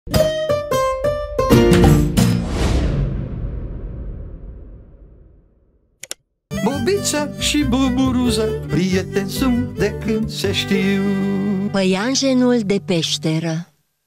Bobița și Buburuza, prieteni sunt de când se știu. Păianjenul de peșteră.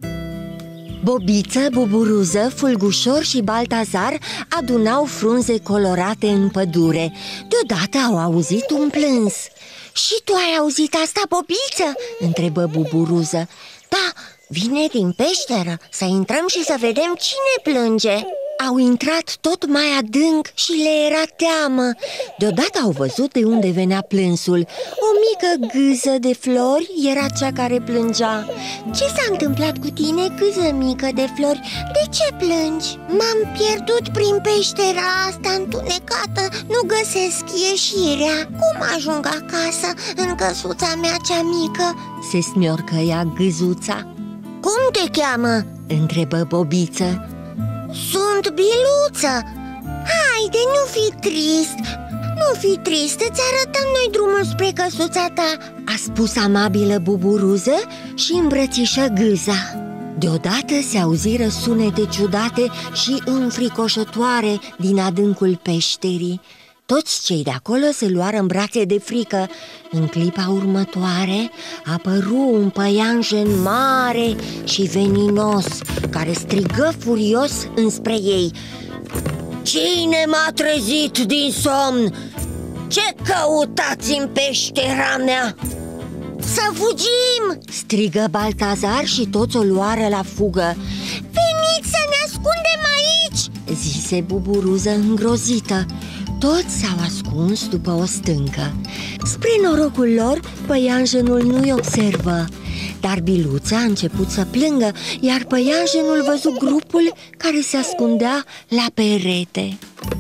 Bobiță, Buburuză, Fulgușor și Baltazar adunau frunze colorate în pădure. Deodată au auzit un plâns. Și tu ai auzit asta, Bobiță?" întrebă Buburuză. Da, vine din peșteră, să intrăm și să vedem cine plânge." Au intrat tot mai adânc și le era teamă. Deodată au văzut de unde venea plânsul. O mică gâză de flori era cea care plângea. Ce s-a întâmplat cu tine, gâză mică de flori? De ce plângi? M-am pierdut prin peștera asta întunecată. Nu găsesc ieșirea. Cum ajung acasă în căsuța mea cea mică?" se smiorcăia gâzuța. Cum te cheamă?" întrebă Bobiță. Sunt Biluță. Haide, nu fi trist. Nu fi trist, îți arătăm noi drumul spre căsuța ta, a spus amabilă Buburuză și îmbrățișă gâza. Deodată se auziră sunete ciudate și înfricoșătoare din adâncul peșterii. Toți cei de acolo se luară în brațe de frică. În clipa următoare apăru un păianjen mare și veninos, care strigă furios înspre ei. Cine m-a trezit din somn? Ce căutați în peștera mea? Să fugim! Strigă Baltazar și toți o luară la fugă. Veniți să ne ascundem aici! Zise Buburuză îngrozită. Toți s-au ascuns după o stâncă. Spre norocul lor, păianjenul nu-i observă. Dar Biluța a început să plângă, iar păianjenul văzu grupul care se ascundea la perete.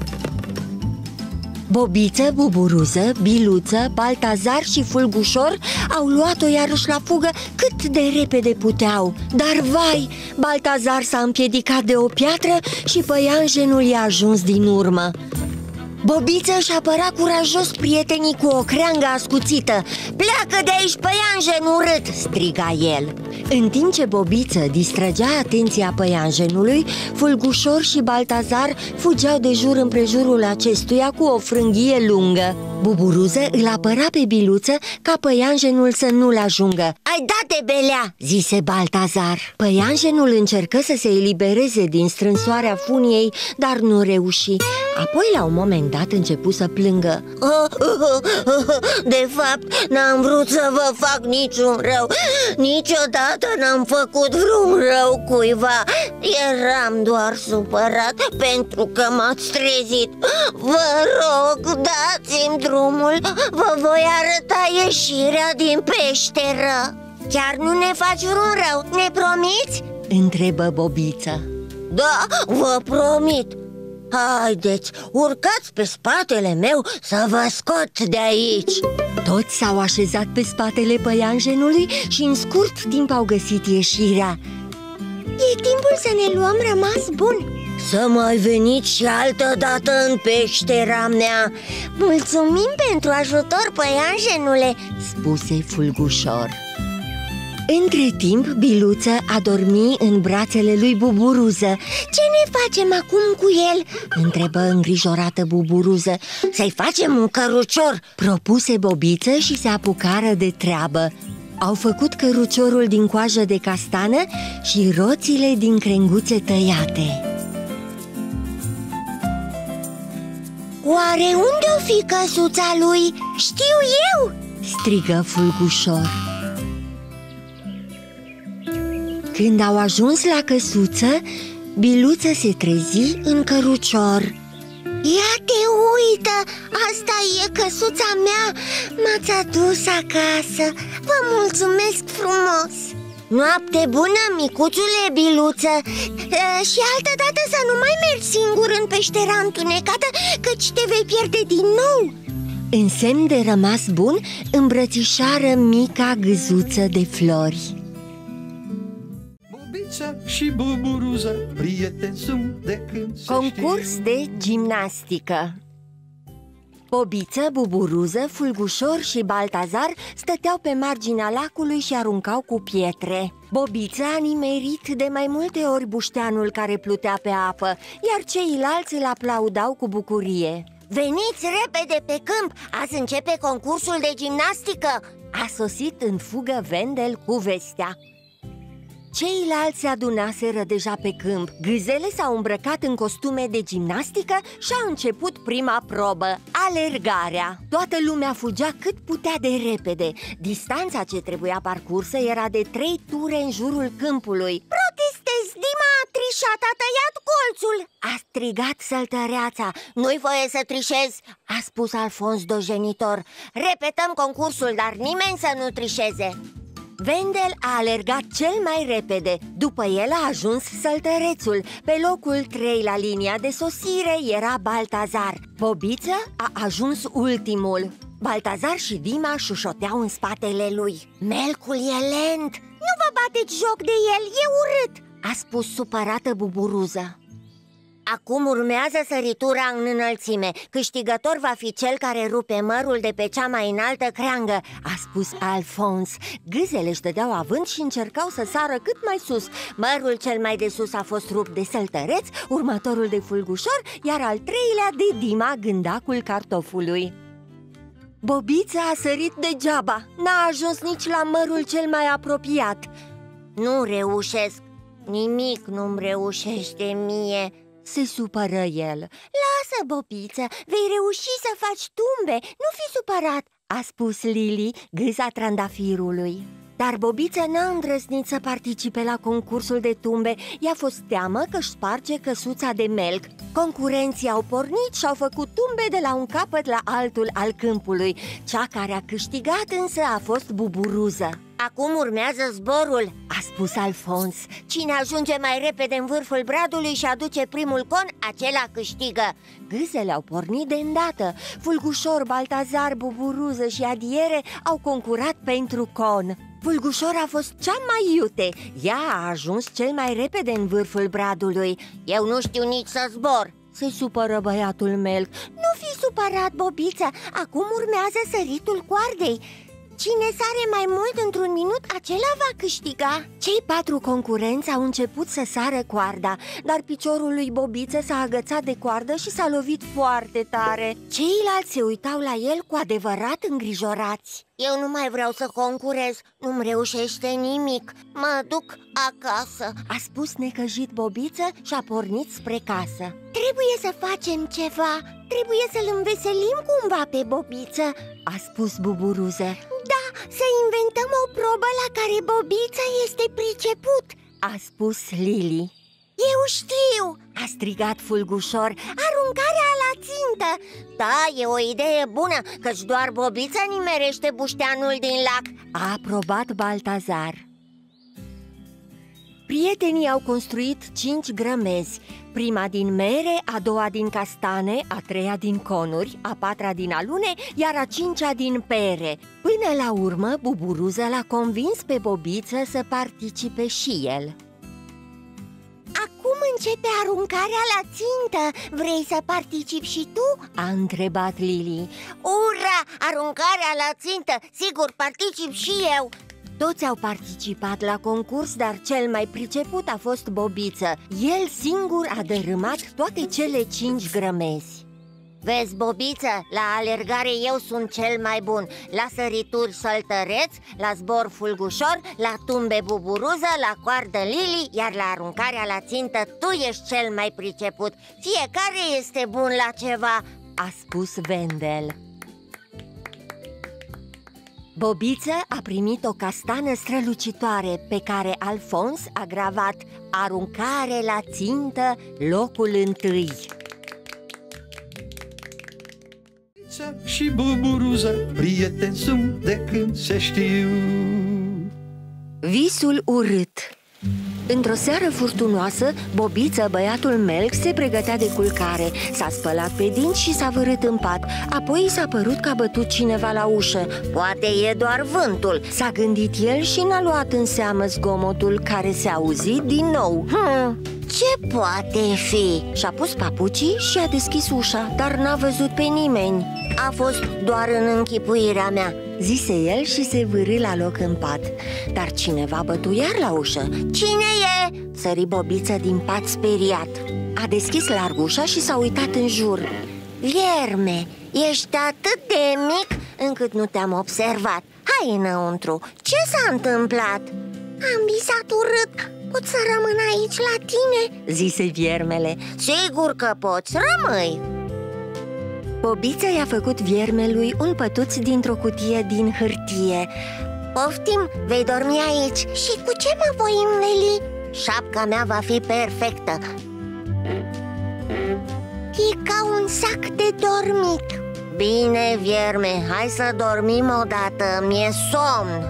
Bobiță, Buburuză, Biluță, Baltazar și Fulgușor au luat-o iarăși la fugă cât de repede puteau. Dar vai, Baltazar s-a împiedicat de o piatră și păianjenul i-a ajuns din urmă. Bobiță își apăra curajos prietenii cu o creangă ascuțită. Pleacă de aici, păianjen urât! Striga el. În timp ce Bobiță distrăgea atenția păianjenului, Fulgușor și Baltazar fugeau de jur împrejurul acestuia cu o frânghie lungă. Buburuză îl apăra pe Biluță ca păianjenul să nu-l ajungă. Ai dat de belea, zise Baltazar. Păianjenul încercă să se elibereze din strânsoarea funiei, dar nu reuși. Apoi, la un moment dat, începu să plângă. De fapt, n-am vrut să vă fac niciun rău. Niciodată n-am făcut vreun rău cuiva. Eram doar supărat pentru că m-ați trezit. Vă rog, dați-mi drumul. Vă voi arăta ieșirea din peșteră. Chiar nu ne faci vreun rău, ne promiți? Întrebă Bobiță. Da, vă promit. Haideți, urcați pe spatele meu să vă scot de aici. Toți s-au așezat pe spatele păianjenului și în scurt timp au găsit ieșirea. E timpul să ne luăm rămas bun. Să mai veniți și altă dată în peștera mea. Mulțumim pentru ajutor, păianjenule, spuse Fulgușor. Între timp, Biluță a dormit în brațele lui Buburuză. Ce ne facem acum cu el? Întrebă îngrijorată Buburuză. Să-i facem un cărucior, propuse Bobiță și se apucară de treabă. Au făcut căruciorul din coajă de castană și roțile din crenguțe tăiate. Oare unde o fi căsuța lui? Știu eu! Strigă Fulgușor. Când au ajuns la căsuță, Biluță se trezi în cărucior. Ia te uită, asta e căsuța mea, m-ați adus acasă, vă mulțumesc frumos. Noapte bună, micuțule Biluță. Și altă dată să nu mai mergi singur în peștera întunecată, căci te vei pierde din nou. În semn de rămas bun, îmbrățișară mica gâzuță de flori. Bobița și Buburuza, prieteni sunt de când se Concurs știu. de gimnastică. Bobiță, Buburuză, Fulgușor și Baltazar stăteau pe marginea lacului și aruncau cu pietre. Bobiță a nimerit de mai multe ori bușteanul care plutea pe apă, iar ceilalți îl aplaudau cu bucurie. Veniți repede pe câmp, azi începe concursul de gimnastică! A sosit în fugă Wendel cu vestea. Ceilalți se adunaseră deja pe câmp. Gâzele s-au îmbrăcat în costume de gimnastică și a început prima probă, alergarea. Toată lumea fugea cât putea de repede. Distanța ce trebuia parcursă era de 3 ture în jurul câmpului. Protestez, Dima a trișat, a tăiat colțul! A strigat săltăreața. Nu-i voie să trișezi, a spus Alfons dojenitor. repetăm concursul, dar nimeni să nu trișeze. Wendel a alergat cel mai repede. După el a ajuns săltărețul. Pe locul 3 la linia de sosire era Baltazar. Bobiță a ajuns ultimul. Baltazar și Dima șușoteau în spatele lui. Melcul e lent, nu vă bateți joc de el, e urât, a spus supărată Buburuză. Acum urmează săritura în înălțime. Câștigător va fi cel care rupe mărul de pe cea mai înaltă creangă, a spus Alfons. Gâzele își dădeau avânt și încercau să sară cât mai sus. Mărul cel mai de sus a fost rupt de săltăreț, următorul de Fulgușor, iar al treilea de Dima, gândacul cartofului. Bobița a sărit degeaba. N-a ajuns nici la mărul cel mai apropiat. Nu reușesc, nimic nu-mi reușește mie, se supără el. Lasă, Bobiță, vei reuși să faci tumbe, nu fi supărat, a spus Lili, gâza trandafirului. Dar Bobiță n-a îndrăznit să participe la concursul de tumbe. I-a fost teamă că-și sparge căsuța de melc. Concurenții au pornit și au făcut tumbe de la un capăt la altul al câmpului. Cea care a câștigat însă a fost Buburuză. Acum urmează zborul, a spus Alfons. Cine ajunge mai repede în vârful bradului și aduce primul con, acela câștigă. Gâzele au pornit de îndată. Fulgușor, Baltazar, Buburuză și Adiere au concurat pentru con. Fulgușor a fost cea mai iute. Ea a ajuns cel mai repede în vârful bradului. Eu nu știu nici să zbor, se supără băiatul Melc. Nu fi supărat, Bobiță, acum urmează săritul coardei. Cine sare mai mult într-un minut, acela va câștiga. Cei 4 concurenți au început să sară coarda, dar piciorul lui Bobiță s-a agățat de coardă și s-a lovit foarte tare. Ceilalți se uitau la el cu adevărat îngrijorați. Eu nu mai vreau să concurez, nu-mi reușește nimic, mă duc acasă, a spus necăjit Bobiță și a pornit spre casă. Trebuie să facem ceva, trebuie să-l înveselim cumva pe Bobiță, a spus Buburuză. Da, să inventăm o probă la care Bobiță este priceput, a spus Lili. Eu știu, a strigat Fulgușor. Aruncarea la țintă. Da, e o idee bună, căci doar Bobiță nimerește bușteanul din lac, a aprobat Baltazar. Prietenii au construit 5 grămezi. Prima din mere, a doua din castane, a treia din conuri, a patra din alune, iar a 5-a din pere. Până la urmă, Buburuză l-a convins pe Bobiță să participe și el. Acum începe aruncarea la țintă. Vrei să participi și tu? A întrebat Lili. Ura! Aruncarea la țintă! Sigur, particip și eu! Toți au participat la concurs, dar cel mai priceput a fost Bobiță. El singur a dărâmat toate cele 5 grămezi. Vezi, Bobiță, la alergare eu sunt cel mai bun. La sărituri săltăreț, la zbor Fulgușor, la tumbe Buburuză, la coardă Lili, iar la aruncarea la țintă tu ești cel mai priceput. Fiecare este bun la ceva, a spus Wendel. Bobiță a primit o castană strălucitoare pe care Alfons a gravat aruncare la țintă, locul 1. Și Buburuză, prieteni sunt de când se știu. Visul urât. Într-o seară furtunoasă, Bobiță, băiatul Melc, se pregătea de culcare. S-a spălat pe dinți și s-a vărât în pat. Apoi i s-a părut că a bătut cineva la ușă. Poate e doar vântul, s-a gândit el și n-a luat în seamă zgomotul care se auzi din nou. Ce poate fi? Și-a pus papucii și a deschis ușa, dar n-a văzut pe nimeni. A fost doar în închipuirea mea, zise el și se vârâ la loc în pat. Dar cineva bătu iar la ușă. Cine e? Sări Bobiță din pat speriat. A deschis larg ușa și s-a uitat în jur. Vierme, ești atât de mic încât nu te-am observat. Hai înăuntru, ce s-a întâmplat? Am visat urât, pot să rămân aici la tine? Zise viermele. Sigur că poți, rămâi. Bobiță i-a făcut viermelui un pătuț dintr-o cutie din hârtie. Poftim, vei dormi aici. Și cu ce mă voi înveli? Șapca mea va fi perfectă. E ca un sac de dormit. Bine, vierme, hai să dormim odată, mi-e somn.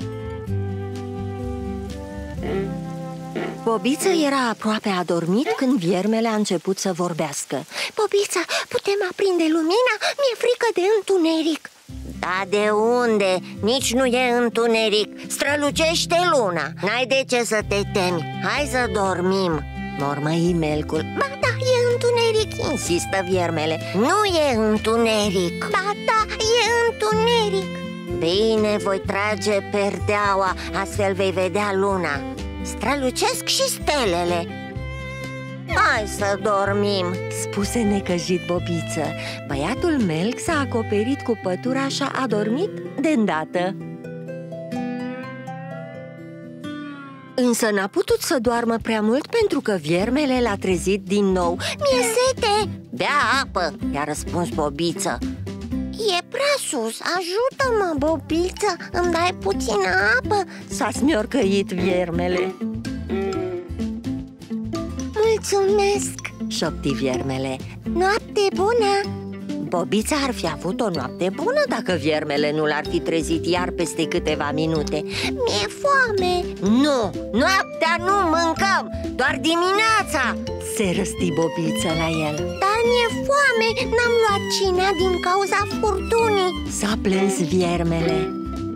Bobiță era aproape adormit când viermele a început să vorbească. Bobiță, putem aprinde lumina? Mi-e frică de întuneric. Da, de unde? Nici nu e întuneric. Strălucește luna. N-ai de ce să te temi. Hai să dormim. Mormăi Melcul. Ba da, e întuneric, insistă viermele. Nu e întuneric. Ba da, e întuneric. Bine, voi trage perdeaua, astfel vei vedea luna. Strălucesc și stelele. Hai să dormim, spuse necăjit Bobiță. Băiatul Melc s-a acoperit cu pătura și a adormit de îndată. Însă n-a putut să doarmă prea mult pentru că viermele l-a trezit din nou. Mi-e sete! Bea apă, i-a răspuns Bobiță. E prea sus, ajută-mă, Bobiță, îmi dai puțină apă? S-a smiorcăit viermele. Mulțumesc, șopti viermele. Noapte bună! Bobița ar fi avut o noapte bună dacă viermele nu l-ar fi trezit iar peste câteva minute. Mi-e foame! Nu, noaptea nu mâncăm, doar dimineața! Se răsti Bobiță la el. Dar mi-e foame, n-am luat cinea din cauza furtunii. S-a plâns viermele.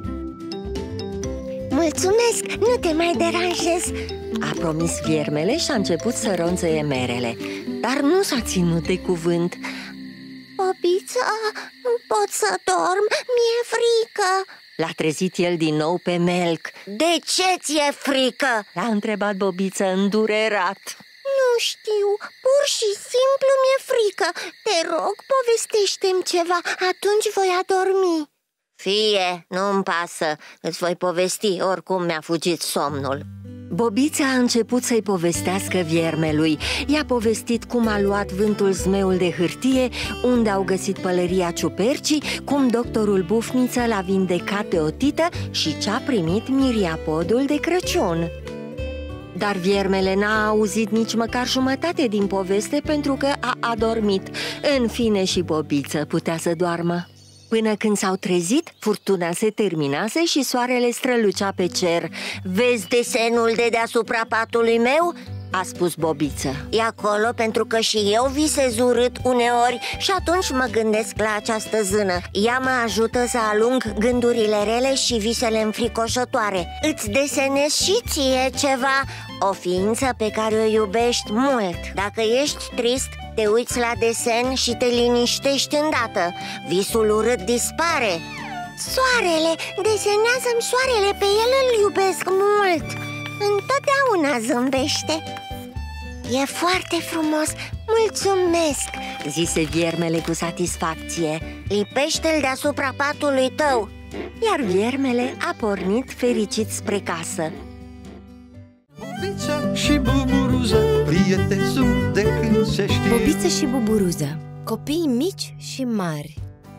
Mulțumesc, nu te mai deranjez, a promis viermele și a început să ronțăie merele. Dar nu s-a ținut de cuvânt. Bobiță, nu pot să dorm, mi-e frică. L-a trezit el din nou pe Melc. De ce ți-e frică? L-a întrebat Bobiță îndurerat. Nu știu, pur și simplu mi-e frică. Te rog, povestește-mi ceva, atunci voi adormi. Fie, nu-mi pasă, îți voi povesti, oricum mi-a fugit somnul. Bobița a început să-i povestească viermelui. I-a povestit cum a luat vântul zmeul de hârtie, unde au găsit pălăria ciupercii, cum doctorul Bufniță l-a vindecat de otită și ce-a primit miriapodul de Crăciun. Dar viermele n-a auzit nici măcar jumătate din poveste pentru că a adormit. În fine și Bobiță putea să doarmă. Până când s-au trezit, furtuna se terminase și soarele strălucea pe cer. Vezi desenul de deasupra patului meu? A spus Bobiță. E acolo pentru că și eu visez urât uneori și atunci mă gândesc la această zână. Ea mă ajută să alung gândurile rele și visele înfricoșătoare. Îți desenez și ție ceva, o ființă pe care o iubești mult. Dacă ești trist, te uiți la desen și te liniștești îndată. Visul urât dispare. Soarele, desenează-mi soarele, pe el îl iubesc mult. Întotdeauna zâmbește. E foarte frumos, mulțumesc, zise viermele cu satisfacție. Lipește-l deasupra patului tău. Iar viermele a pornit fericit spre casă. Bobiță și Buburuză, prieteni sunt de când se știu. Bobiță și Buburuză, copii mici și mari.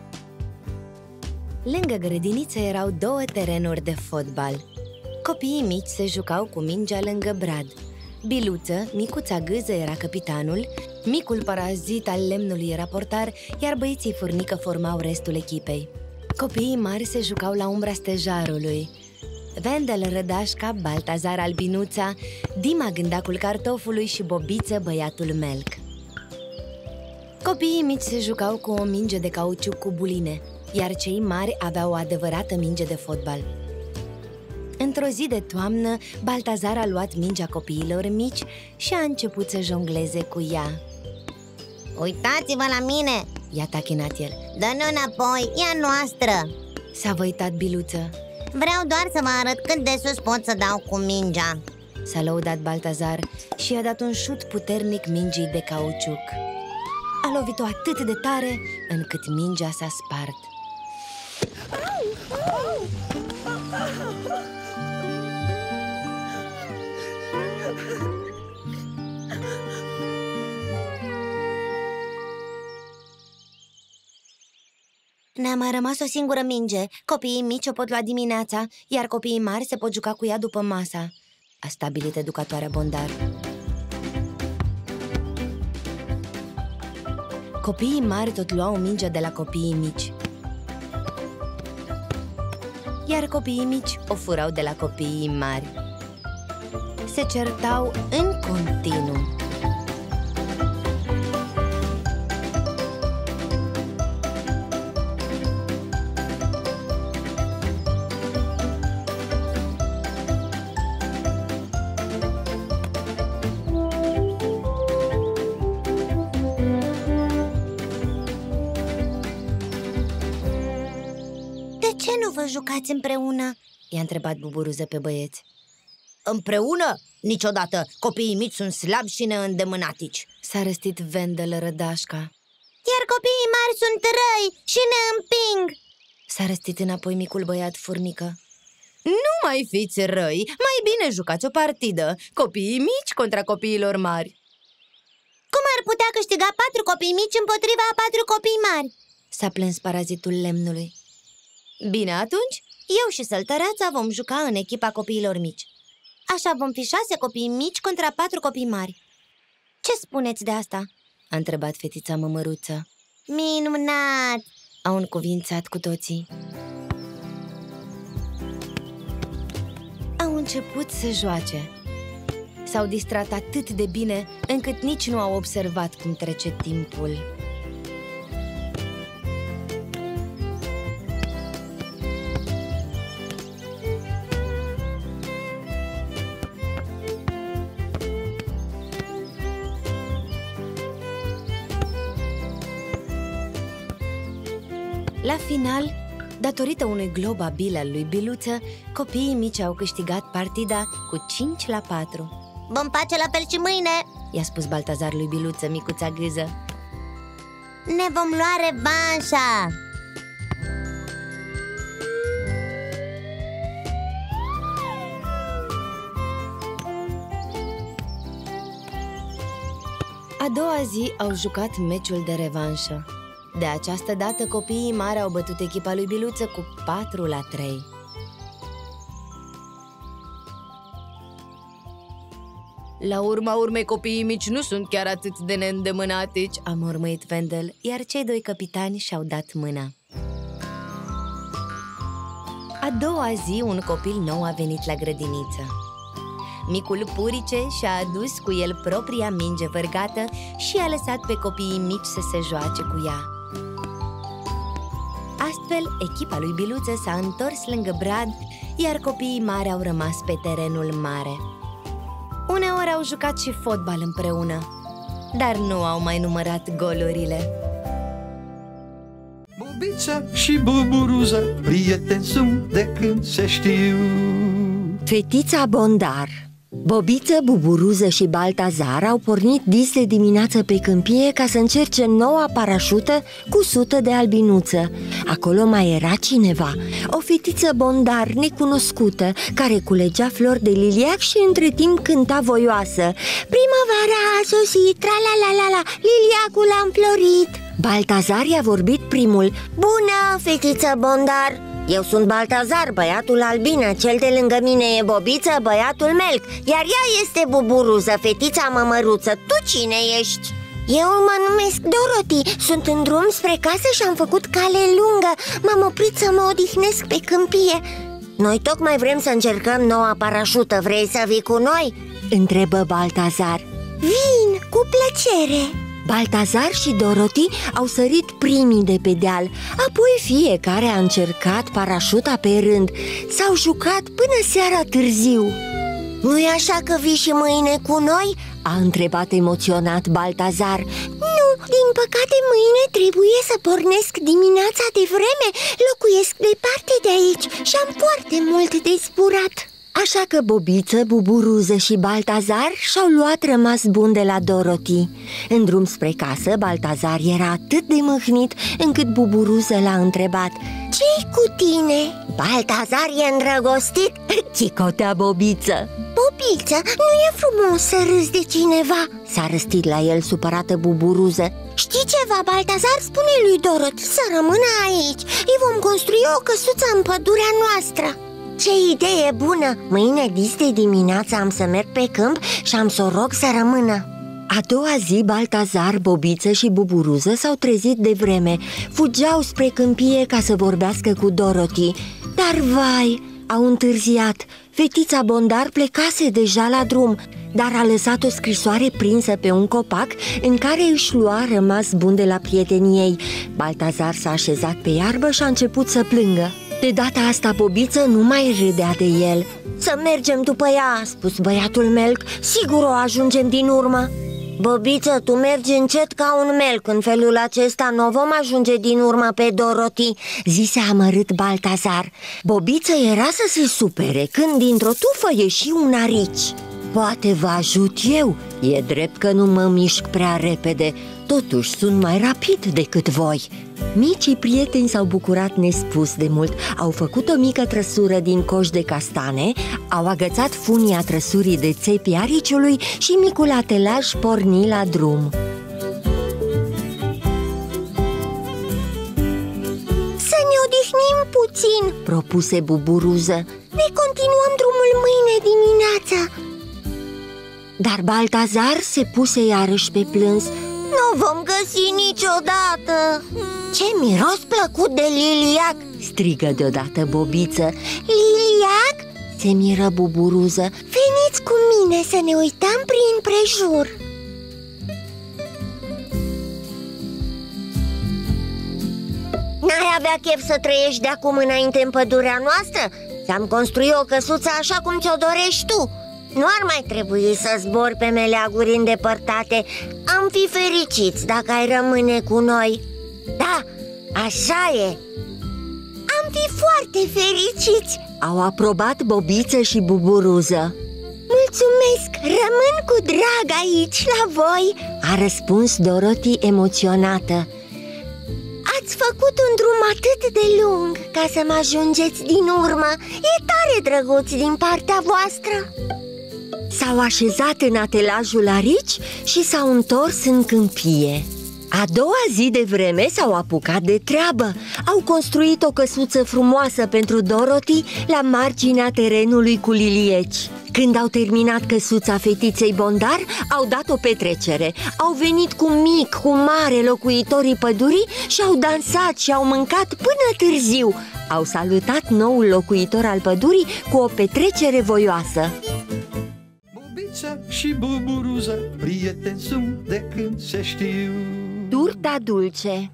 Lângă grădiniță erau două terenuri de fotbal. Copiii mici se jucau cu mingea lângă brad. Biluță, micuța gâză, era capitanul, micul parazit al lemnului era portar, iar băieții furnică formau restul echipei. Copiii mari se jucau la umbra stejarului. Vendel Rădașca, Baltazar Albinuța, Dima Gândacul Cartofului și Bobiță băiatul Melc. Copiii mici se jucau cu o minge de cauciuc cu buline, iar cei mari aveau o adevărată minge de fotbal. Într-o zi de toamnă, Baltazar a luat mingea copiilor mici și a început să jongleze cu ea. Uitați-vă la mine! I-a tachinat el. Dă-ne înapoi, e a noastră! S-a văitat Biluță. Vreau doar să vă arăt cât de sus pot să dau cu mingea. S-a lăudat Baltazar și i-a dat un șut puternic mingii de cauciuc. A lovit-o atât de tare încât mingea s-a spart. Ne-a mai rămas o singură minge. Copiii mici o pot lua dimineața, iar copiii mari se pot juca cu ea după masa, a stabilit educatoarea Bondar. Copiii mari tot luau mingea de la copiii mici, iar copiii mici o furau de la copiii mari. Se certau în continuu. De ce nu vă jucați împreună? I-a întrebat Buburuză pe băieți. Împreună? Niciodată! Copiii mici sunt slabi și neîndemânatici. S-a răstit Vendel rădașca. Iar copiii mari sunt răi și ne împing. S-a răstit înapoi micul băiat Furnică. Nu mai fiți răi, mai bine jucați o partidă. Copiii mici contra copiilor mari. Cum ar putea câștiga 4 copii mici împotriva a 4 copii mari? S-a plâns parazitul lemnului. Bine, atunci eu și Săltăreața vom juca în echipa copiilor mici. Așa vom fi 6 copii mici contra 4 copii mari. Ce spuneți de asta? A întrebat fetița Mămăruță. Minunat! Au încuvințat cu toții. Au început să joace. S-au distrat atât de bine încât nici nu au observat cum trece timpul. La final, datorită unui glob abil al lui Biluță, copiii mici au câștigat partida cu 5-4. Vom face la fel și mâine, i-a spus Baltazar lui Biluță, micuța gâză. Ne vom lua revanșa. A doua zi au jucat meciul de revanșă. De această dată, copiii mari au bătut echipa lui Biluță cu 4-3. La urma urmei, copiii mici nu sunt chiar atât de neîndemânatici, a mormăit Vendel, iar cei doi capitani și-au dat mâna. A doua zi, un copil nou a venit la grădiniță. Micul Purice și-a adus cu el propria minge vărgată și a lăsat pe copiii mici să se joace cu ea. Astfel, echipa lui Biluță s-a întors lângă brad, iar copiii mari au rămas pe terenul mare. Uneori au jucat și fotbal împreună, dar nu au mai numărat golurile. Bobiță și Buburuză, prieteni sunt de când se știu. Fetița Bondar, Bobiță, Buburuză și Baltazar au pornit dis de dimineață pe câmpie ca să încerce noua parașută cusută de albinuță. Acolo mai era cineva, o fetiță Bondar necunoscută, care culegea flori de liliac și între timp cânta voioasă: primăvara a sosit, tra-la-la-la-la, liliacul a înflorit. Baltazar i-a vorbit primul: bună, fetiță Bondar! Eu sunt Baltazar, băiatul albină, cel de lângă mine e Bobiță, băiatul melc, iar ea este Buburuză, fetița Mămăruță. Tu cine ești? Eu mă numesc Dorothy, sunt în drum spre casă și am făcut cale lungă. M-am oprit să mă odihnesc pe câmpie. Noi tocmai vrem să încercăm noua parașută, vrei să vii cu noi? Întrebă Baltazar. Vin, cu plăcere! Baltazar și Dorothy au sărit primii de pe deal, apoi fiecare a încercat parașuta pe rând. S-au jucat până seara târziu. Nu-i așa că vii și mâine cu noi? A întrebat emoționat Baltazar. Nu, Din păcate, mâine trebuie să pornesc dimineața de vreme. Locuiesc departe de aici și am foarte mult de zburat. Așa că Bobiță, Buburuză și Baltazar și-au luat rămas bun de la Dorothy. În drum spre casă, Baltazar era atât de mâhnit încât Buburuză l-a întrebat: "Ce-i cu tine?" Baltazar e îndrăgostit? Chicotea Bobiță. Bobiță, nu e frumos să râzi de cineva? S-a răstit la el supărată Buburuză. Știi ceva, Baltazar? Spune lui Dorothy să rămână aici. Îi vom construi o căsuță în pădurea noastră. Ce idee bună! Mâine dis de dimineață am să merg pe câmp și am să o rog să rămână. A doua zi, Baltazar, Bobiță și Buburuză s-au trezit de vreme. Fugeau spre câmpie ca să vorbească cu Dorothy. Dar vai, au întârziat. Fetița Bondar plecase deja la drum, dar a lăsat o scrisoare prinsă pe un copac în care își lua rămas bun de la prietenii ei. Baltazar s-a așezat pe iarbă și a început să plângă. De data asta Bobiță nu mai râdea de el. Să mergem după ea, a spus băiatul Melc. Sigur o ajungem din urmă. Bobiță, tu mergi încet ca un melc. În felul acesta nu vom ajunge din urmă pe Dorothy, zise amărât Baltazar. Bobiță era să se supere când dintr-o tufă ieși un arici. Poate vă ajut eu, e drept că nu mă mișc prea repede, totuși sunt mai rapid decât voi. Micii prieteni s-au bucurat nespus de mult. Au făcut o mică trăsură din coș de castane, au agățat funia trăsurii de țepii ariciului și micul atelaj porni la drum. Să ne odihnim puțin, propuse Buburuză. Ne continuăm drumul mâine dimineața. Dar Baltazar se puse iarăși pe plâns. Nu vom găsi niciodată. Ce miros plăcut de liliac, strigă deodată Bobiță. Liliac? Se miră Buburuză. Veniți cu mine să ne uităm prin prejur. N-ai avea chef să trăiești de acum înainte în pădurea noastră? Ți-am construit o căsuță așa cum ți-o dorești tu. Nu ar mai trebui să zbori pe meleaguri îndepărtate. Am fi fericiți dacă ai rămâne cu noi. Da, așa e. Am fi foarte fericiți, au aprobat Bobiță și Buburuză. Mulțumesc, rămân cu drag aici la voi, a răspuns Dorothy emoționată. Ați făcut un drum atât de lung ca să mă ajungeți din urmă. E tare drăguț din partea voastră. S-au așezat în atelajul arici și s-au întors în câmpie. A doua zi de vreme s-au apucat de treabă. Au construit o căsuță frumoasă pentru Dorothy la marginea terenului cu lilieci. Când au terminat căsuța fetiței Bondar, au dat o petrecere. Au venit cu mic, cu mare locuitorii pădurii și au dansat și au mâncat până târziu. Au salutat noul locuitor al pădurii cu o petrecere voioasă. Bobiță și Buburuză, prieteni sunt de când se știu. Turta dulce.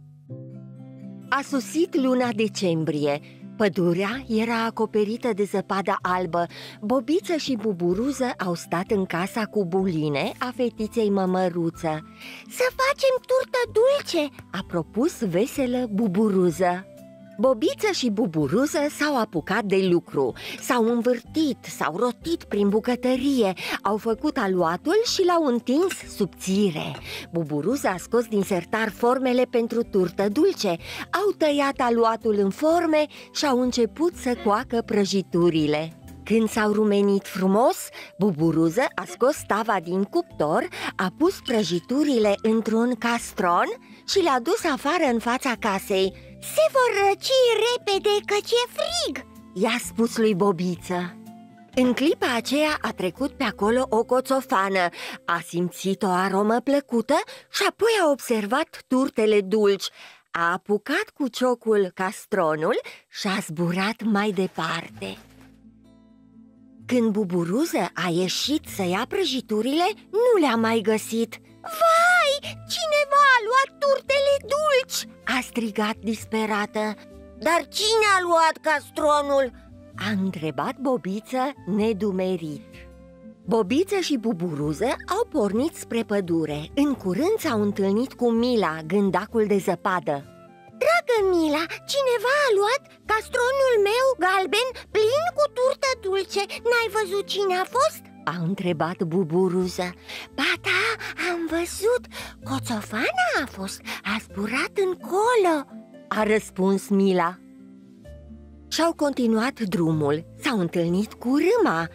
A sosit luna decembrie. Pădurea era acoperită de zăpadă albă. Bobiță și Buburuză au stat în casa cu Buline a fetiței Mămăruță. Să facem turtă dulce, a propus veselă Buburuză. Bobiță și Buburuză s-au apucat de lucru. S-au învârtit, s-au rotit prin bucătărie, au făcut aluatul și l-au întins subțire. Buburuză a scos din sertar formele pentru turtă dulce. Au tăiat aluatul în forme și au început să coacă prăjiturile. Când s-au rumenit frumos, Buburuză a scos tava din cuptor, a pus prăjiturile într-un castron și le-a dus afară în fața casei. Se vor răci repede, căci e frig, i-a spus lui Bobiță. În clipa aceea a trecut pe acolo o coțofană, a simțit o aromă plăcută și apoi a observat turtele dulci. A apucat cu ciocul castronul și a zburat mai departe. Când Buburuză a ieșit să ia prăjiturile, nu le-a mai găsit. Vai, cineva a luat turtele dulci, a strigat disperată. Dar cine a luat castronul? A întrebat Bobiță nedumerit. Bobiță și Buburuză au pornit spre pădure. În curând s-au întâlnit cu Mila, gândacul de zăpadă. Dragă Mila, cineva a luat castronul meu galben plin cu turtă dulce. N-ai văzut cine a fost? A întrebat Buburuză. Ba da, am văzut. Coțofana a fost, a zburat încolo, a răspuns Mila. Și-au continuat drumul. S-au întâlnit cu Râma.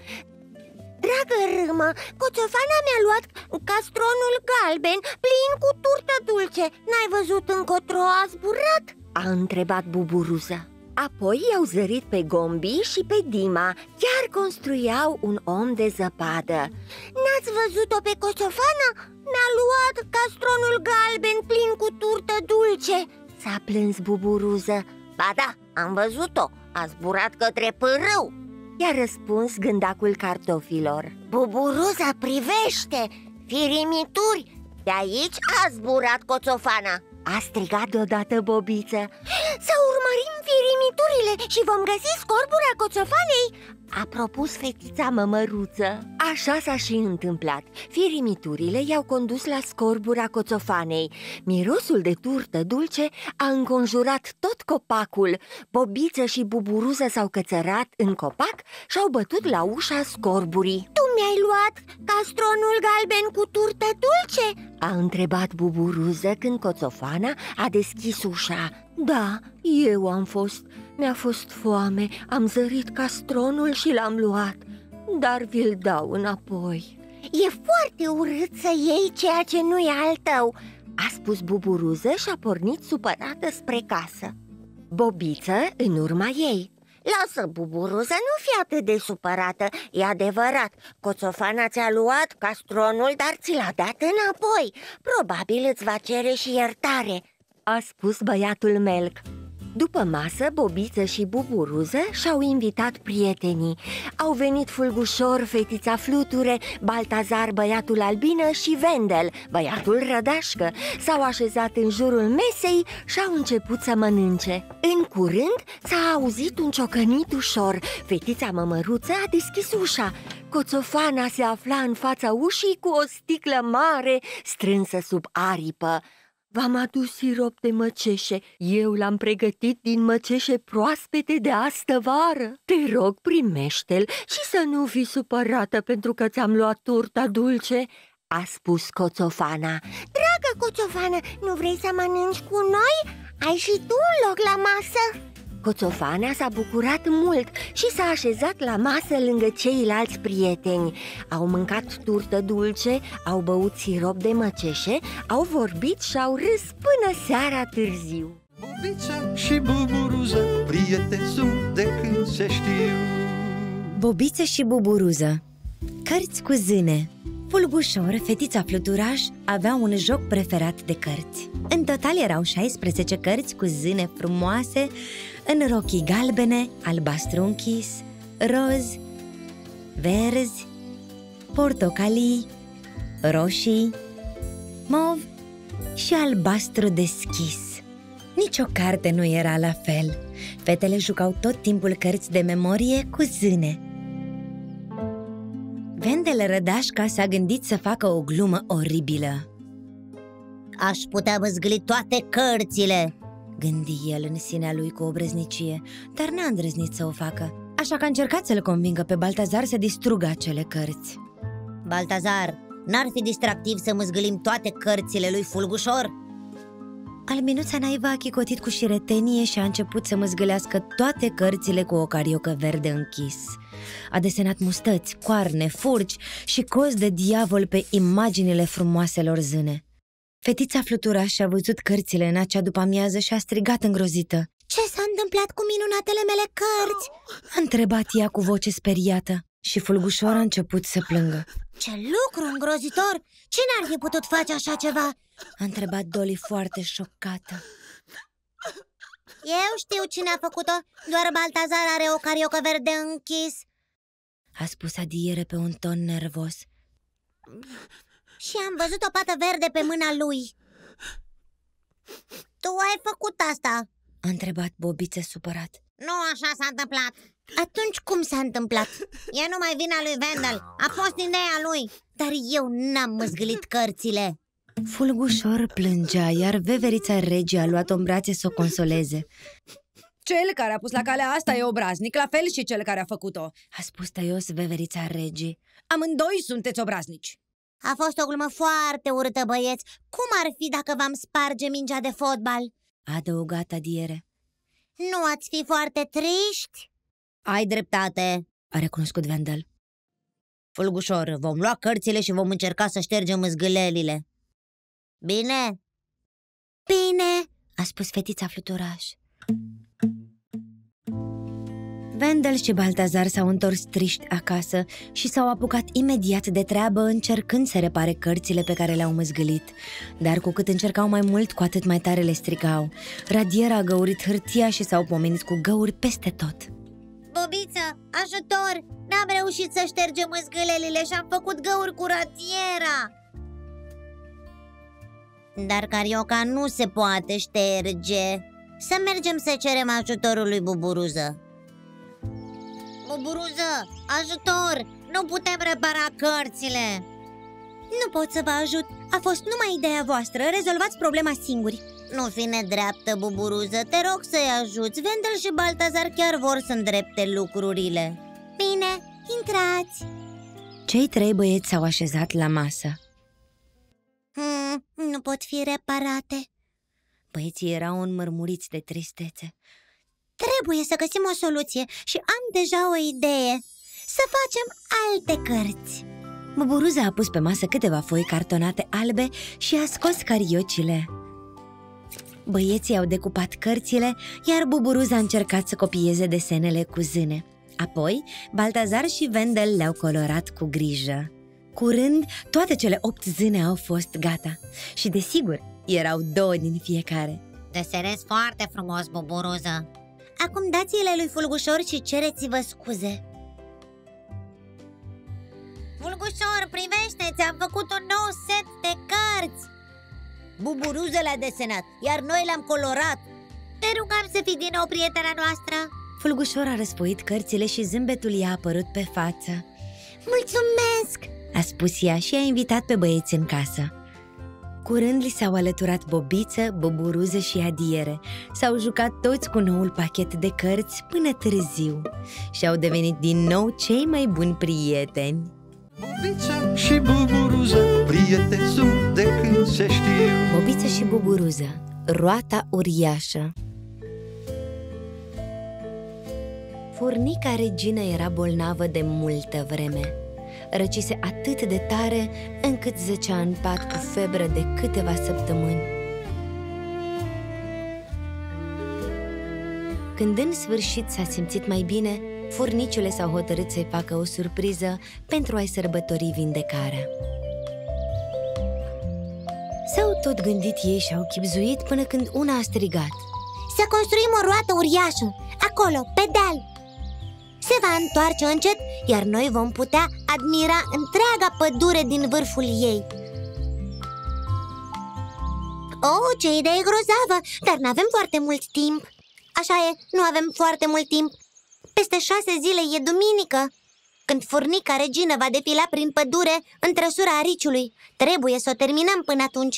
Dragă Râmă, Coțofana mi-a luat castronul galben plin cu turtă dulce. N-ai văzut încotro a zburat? A întrebat Buburuză. Apoi i-au zărit pe Gombi și pe Dima. Chiar construiau un om de zăpadă. N-ați văzut-o pe Coțofana? Mi-a luat castronul galben plin cu turtă dulce, s-a plâns Buburuză. Ba da, am văzut-o, a zburat către pârâu, i-a răspuns gândacul cartofilor. Buburuza, privește! Firimituri! De aici a zburat Coțofana, a strigat deodată Bobiță. Să urmărim firimiturile și vom găsi scorbura Coțofanei, a propus fetița mămăruță. Așa s-a și întâmplat. Firimiturile i-au condus la scorbura Coțofanei. Mirosul de turtă dulce a înconjurat tot copacul. Bobiță și Buburuză s-au cățărat în copac și au bătut la ușa scorburii. Tu mi-ai luat castronul galben cu turtă dulce? a întrebat Buburuză când Coțofana a deschis ușa. Da, eu am fost. Mi-a fost foame, am zărit castronul și l-am luat, dar vi-l dau înapoi. E foarte urât să iei ceea ce nu e al tău, a spus Buburuză și a pornit supărată spre casă. Bobiță în urma ei. Lasă, Buburuză, nu fi atât de supărată, e adevărat. Coțofana ți-a luat castronul, dar ți l-a dat înapoi. Probabil îți va cere și iertare, a spus băiatul Melc. După masă, Bobiță și Buburuză și-au invitat prietenii. Au venit Fulgușor, fetița Fluture, Baltazar, băiatul Albină și Vendel, băiatul Rădașcă. S-au așezat în jurul mesei și au început să mănânce. În curând s-a auzit un ciocănit ușor. Fetița mămăruță a deschis ușa. Coțofana se afla în fața ușii cu o sticlă mare strânsă sub aripă. V-am adus sirop de măceșe. Eu l-am pregătit din măceșe proaspete de astă vară. Te rog, primește-l și să nu fii supărată pentru că ți-am luat turta dulce, a spus Coțofana. Dragă Coțofană, nu vrei să mănânci cu noi? Ai și tu un loc la masă? Coțofana s-a bucurat mult și s-a așezat la masă lângă ceilalți prieteni. Au mâncat turtă dulce, au băut sirop de măceșe, au vorbit și au râs până seara târziu. Bobiță și Buburuză, prieteni sunt de când se știu. Bobiță și Buburuză. Cărți cu zâne. Fulgușor, fetița Fluturaș, avea un joc preferat de cărți. În total erau 16 cărți cu zâne frumoase, în rochii galbene, albastru închis, roz, verzi, portocalii, roșii, mov și albastru deschis. Nici o carte nu era la fel. Fetele jucau tot timpul cărți de memorie cu zâne. Vendel Rădașca s-a gândit să facă o glumă oribilă. Aș putea măzgli toate cărțile, gândi el în sinea lui cu obrăznicie, dar n-a îndrăznit să o facă. Așa că a încercat să-l convingă pe Baltazar să distrugă acele cărți. Baltazar, n-ar fi distractiv să măzgâlim toate cărțile lui Fulgușor? Albinuța naivă a chicotit cu șiretenie și a început să măzgâlească toate cărțile cu o cariocă verde închis. A desenat mustăți, coarne, furci și cozi de diavol pe imaginile frumoaselor zâne. Fetița Fluturaș a văzut cărțile în acea după-amiază și a strigat îngrozită. Ce s-a întâmplat cu minunatele mele cărți? A întrebat ea cu voce speriată și Fulgușor a început să plângă. Ce lucru îngrozitor! Cine ar fi putut face așa ceva? A întrebat Dolly foarte șocată. Eu știu cine a făcut-o, doar Baltazar are o cariocă verde închis, a spus adiere pe un ton nervos. Și am văzut o pată verde pe mâna lui. Tu ai făcut asta? A întrebat Bobiță supărat. Nu așa s-a întâmplat. Atunci cum s-a întâmplat? E numai vina lui Wendel. A fost ideea lui. Dar eu n-am măzgălit cărțile. Fulgușor plângea, iar veverița Regii a luat-o în brațe să o consoleze. Cel care a pus la calea asta e obraznic, la fel și cel care a făcut-o, a spus tăios veverița Regii. Amândoi sunteți obraznici. A fost o glumă foarte urâtă, băieți. Cum ar fi dacă v-am sparge mingea de fotbal? A adăugat Adiere. Nu ați fi foarte triști? Ai dreptate, a recunoscut Wendel. Fulgușor, vom lua cărțile și vom încerca să ștergem zgâlelile. Bine? Bine, a spus fetița fluturaș. Wendel și Baltazar s-au întors triști acasă și s-au apucat imediat de treabă, încercând să repare cărțile pe care le-au măzgălit. Dar cu cât încercau mai mult, cu atât mai tare le strigau. Radiera a găurit hârtia și s-au pomenit cu găuri peste tot. Bobiță, ajutor! N-am reușit să ștergem zgâlelile și am făcut găuri cu radiera. Dar Carioca nu se poate șterge. Să mergem să cerem ajutorul lui Buburuză. Buburuză, ajutor! Nu putem repara cărțile. Nu pot să vă ajut. A fost numai ideea voastră. Rezolvați problema singuri. Nu fi nedreaptă, Buburuză. Te rog să-i ajuți. Wendel și Baltazar chiar vor să îndrepte lucrurile. Bine, intrați. Cei trei băieți s-au așezat la masă. Nu pot fi reparate. Băieții erau înmărmuriți de tristețe. Trebuie să găsim o soluție și am deja o idee. Să facem alte cărți. Buburuza a pus pe masă câteva foi cartonate albe și a scos cariocile. Băieții au decupat cărțile, iar Buburuza a încercat să copieze desenele cu zâne. Apoi, Baltazar și Wendel le-au colorat cu grijă. Curând, toate cele 8 zâne au fost gata. Și desigur, erau 2 din fiecare. Desenezi foarte frumos, Buburuză. Acum dați-le lui Fulgușor și cereți-vă scuze. Fulgușor, privește, ți-am făcut un nou set de cărți. Buburuză le-a desenat, iar noi le-am colorat. Te rugam să fii din nou prietena noastră. Fulgușor a răsfoit cărțile și zâmbetul i-a apărut pe față. Mulțumesc! A spus ea și a invitat pe băieți în casă. Curând li s-au alăturat Bobiță, Buburuză și Adiere. S-au jucat toți cu noul pachet de cărți până târziu și au devenit din nou cei mai buni prieteni. Bobiță și Buburuză, prieteni sunt de când se știu. Bobiță și Buburuză, roata uriașă. Furnica Regină era bolnavă de multă vreme. Răcise atât de tare încât zăcea în pat cu febră de câteva săptămâni. Când în sfârșit s-a simțit mai bine, furnicile s-au hotărât să-i facă o surpriză pentru a-i sărbători vindecarea. S-au tot gândit ei și au chibzuit până când una a strigat: Să construim o roată uriașă, acolo, pe deal. Se va întoarce încet, iar noi vom putea admira întreaga pădure din vârful ei. Oh, ce idee grozavă! Dar n-avem foarte mult timp. Așa e, nu avem foarte mult timp. Peste 6 zile e duminică, când furnica Regină va defila prin pădure în trăsura ariciului. Trebuie să o terminăm până atunci.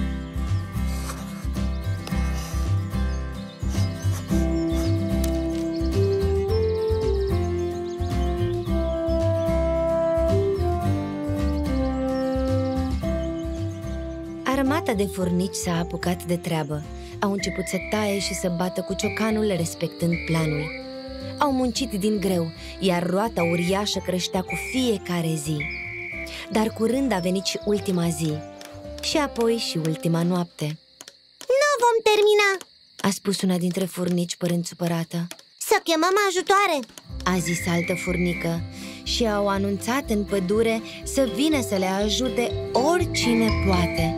Armata de furnici s-a apucat de treabă. Au început să taie și să bată cu ciocanul, respectând planul. Au muncit din greu, iar roata uriașă creștea cu fiecare zi. Dar curând a venit și ultima zi, și apoi și ultima noapte. Nu vom termina, a spus una dintre furnici părând supărată. Să chemăm ajutoare, a zis altă furnică, și au anunțat în pădure să vină să le ajute oricine poate.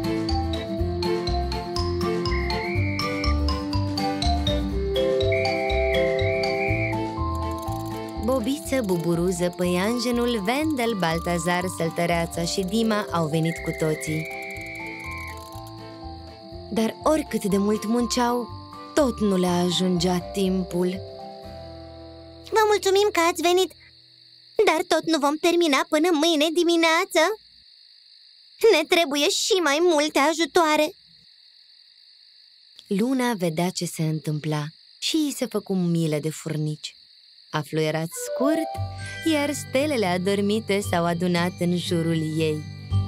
Bobiță, Buburuză, Păianjenul, Wendel, Baltazar, Săltăreața și Dima au venit cu toții. Dar oricât de mult munceau, tot nu le ajungea timpul. Vă Mulțumim că ați venit, dar tot nu vom termina până mâine dimineață. Ne trebuie și mai multe ajutoare. Luna vedea ce se întâmpla și îi se făcu milă de furnici. A fluierat scurt, iar stelele adormite s-au adunat în jurul ei.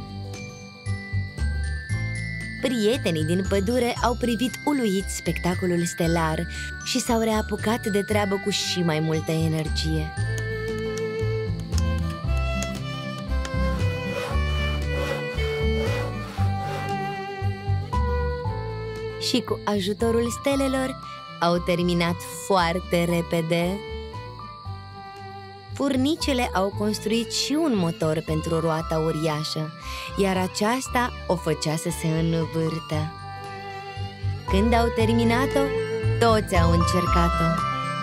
Prietenii din pădure au privit uluiți spectacolul stelar și s-au reapucat de treabă cu și mai multă energie. Și cu ajutorul stelelor au terminat foarte repede. Furnicile au construit și un motor pentru roata uriașă, iar aceasta o făcea să se învârtă. Când au terminat-o, toți au încercat-o.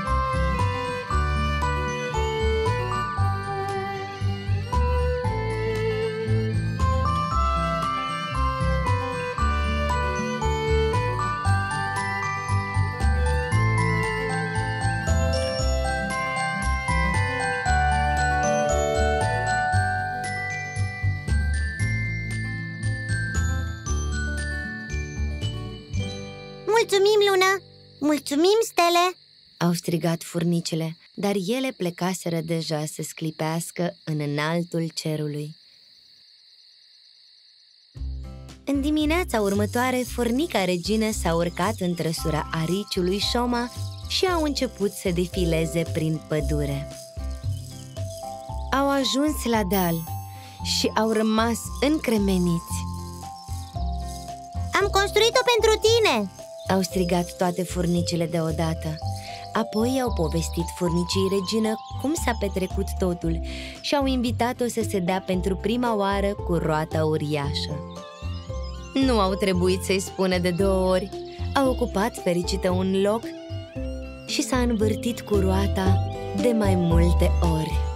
Mulțumim, Luna! Mulțumim, stele! Au strigat furnicile, dar ele plecaseră deja să sclipească în înaltul cerului. În dimineața următoare, furnica regină s-a urcat în trăsura ariciului Șoma și au început să defileze prin pădure. Au ajuns la deal și au rămas încremeniți. Am construit-o pentru tine! Au strigat toate furnicile deodată. Apoi au povestit furnicii regină cum s-a petrecut totul și au invitat-o să se dea pentru prima oară cu roata uriașă. Nu au trebuit să-i spună de 2 ori. A ocupat fericită un loc și s-a învârtit cu roata de mai multe ori.